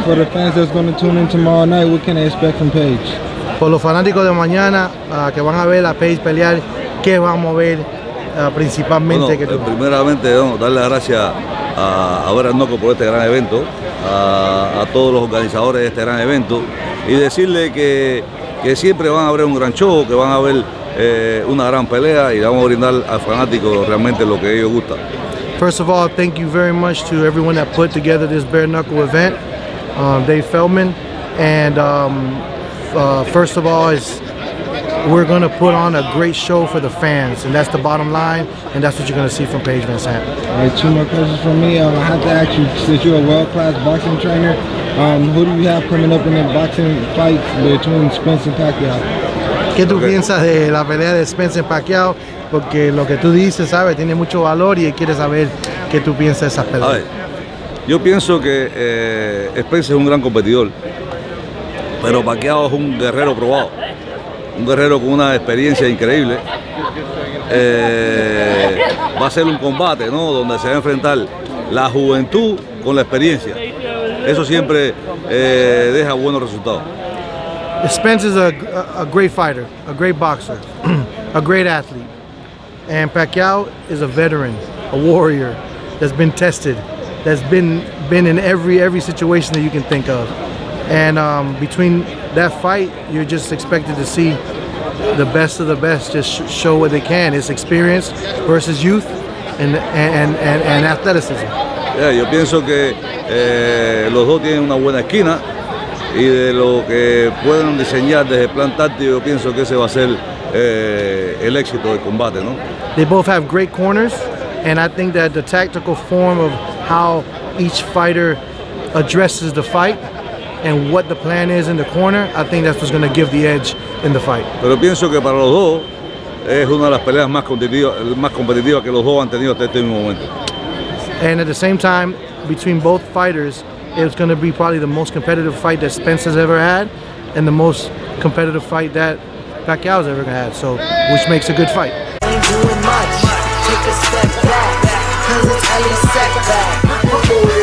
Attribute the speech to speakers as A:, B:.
A: for the fans that's going to tune in tomorrow night, what can they expect from Paige?
B: Por los fanáticos de mañana que van a ver a Paige pelear, ¿qué vamos a ver principalmente?
C: Bueno, primeramente, darle las gracias a Vera Noco por este gran evento, a todos los organizadores de este gran evento, y decirle que siempre van a haber un gran show, que van a haber una gran pelea y le vamos a brindar al fanático realmente lo que ellos gustan.
B: First of all, thank you very much to everyone that put together this bare knuckle event, Dave Feldman, and first of all we're going to put on a great show for the fans, and that's the bottom line, and that's what you're going to see from Paige VanZant.
A: All right, 2 more questions from me. I have to ask you, since you're a world-class boxing trainer, who do you have coming up in the boxing fights between Spence and Pacquiao?
B: ¿Qué tú piensas de la pelea de Spence y Pacquiao? Porque lo que tú dices, ¿sabes? Tiene mucho valor y quiere saber qué tú piensas de esas peleas.
C: A ver, yo pienso que Spence es un gran competidor, pero Pacquiao es un guerrero probado, un guerrero con una experiencia increíble. Va a ser un combate, ¿no?, donde se va a enfrentar la juventud con la experiencia. Eso siempre deja buenos resultados.
B: Spence is a great fighter, a great boxer, a great athlete. And Pacquiao is a veteran, a warrior that's been tested, that's been in every situation that you can think of. And between that fight, you're just expected to see the best of the best just show what they can. It's experience versus youth and athleticism.
C: Yeah, yo pienso que los dos tienen una buena esquina, y de lo que puedan diseñar desde el plan táctico, yo pienso que ese va a ser el éxito del combate, ¿no?
B: They both have great corners, and I think that the tactical form of how each fighter addresses the fight and what the plan is in the corner, I think that's what's going to give the edge in the fight.
C: Pero pienso que para los dos es una de las peleas más competitivas que los dos han tenido hasta este mismo momento.
B: And at the same time, between both fighters, it's going to be probably the most competitive fight that Spence has ever had, and the most competitive fight that Pacquiao's ever had. So, which makes a good fight.
D: Ain't doing much. Take a step back, 'cause it's Elie Seckbach.